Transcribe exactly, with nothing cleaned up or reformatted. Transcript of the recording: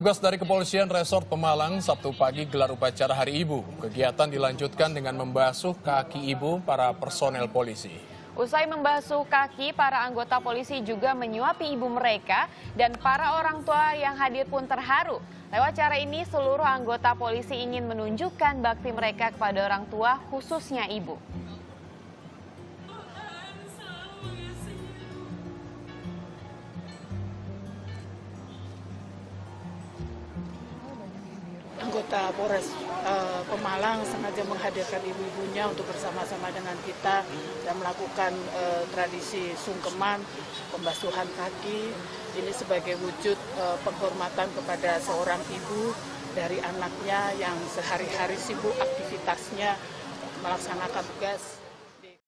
Tugas dari Kepolisian Resort Pemalang Sabtu pagi gelar upacara Hari Ibu. Kegiatan dilanjutkan dengan membasuh kaki ibu para personel polisi. Usai membasuh kaki, para anggota polisi juga menyuapi ibu mereka dan para orang tua yang hadir pun terharu. Lewat cara ini, seluruh anggota polisi ingin menunjukkan bakti mereka kepada orang tua, khususnya ibu. Anggota Polres uh, Pemalang sengaja menghadirkan ibu-ibunya untuk bersama-sama dengan kita dan melakukan uh, tradisi sungkeman, pembasuhan kaki. Ini sebagai wujud uh, penghormatan kepada seorang ibu dari anaknya yang sehari-hari sibuk aktivitasnya melaksanakan tugas.